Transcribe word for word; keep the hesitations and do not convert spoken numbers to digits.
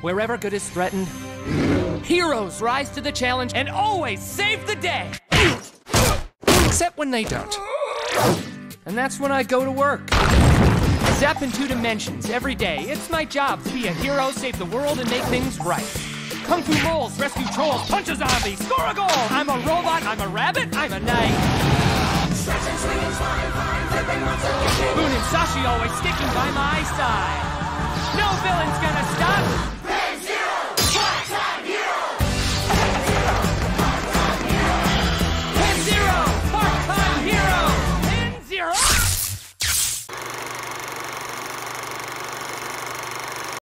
Wherever good is threatened, heroes rise to the challenge and always save the day. Except when they don't. And that's when I go to work. Step in two dimensions every day. It's my job to be a hero, save the world, and make things right. Kung Fu moles, rescue trolls, punch a zombie, score a goal! I'm a robot, I'm a rabbit, I'm a knight. Stretching, swinging, flying, flying, flipping, monster kicking. Boone and Sashi always sticking by my side. No villain's gonna stop